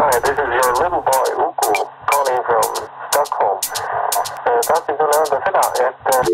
Hi, this is your little boy Uku calling from Stockholm. Tahtsin sulle öelda seda, et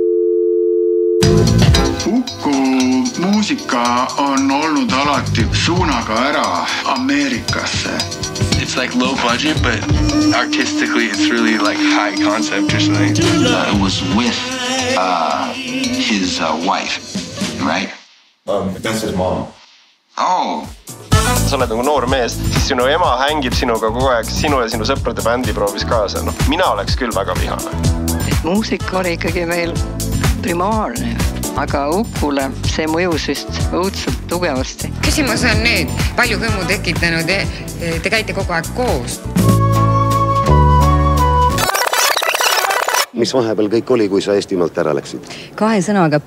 Uku muusika on olnud alati suunaga ära Ameerikasse. It's like low budget, but artistically it's really like high concept or something. It was with his wife, right? That's his mom. Oh. Sa oled nagu noor mees, siis sinu ema hängib sinuga kogu aeg, sinu ja sinu sõprade bändi proovis kaasa. No, mina oleks küll väga vihane. Muusika oli ikkagi meil primaarne, aga Ukule see mõjus vist õudselt tugevasti. Küsimus on nüüd, palju kõmu tekitanud, te käite kogu aeg koos. Mis vahepeal kõik oli, kui sa Eestimaalt ära läksid? 2 sõnaga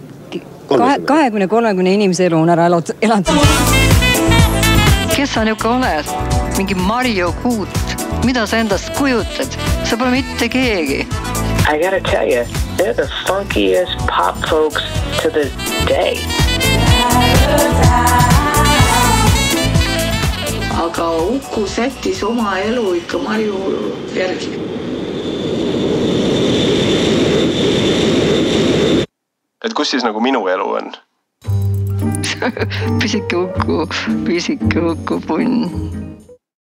20-30 inimese elu on ära elatud. Kes sa niuke oled? Mingi Mario Kuut. Mida sa endast kujutad? Sa pole mitte keegi. I gotta tell you, they're the funkiest pop folks to this day. Aga Uku sättis oma elu ikka Mario järgi. Et kus siis nagu minu elu on? Pisike Uku punn.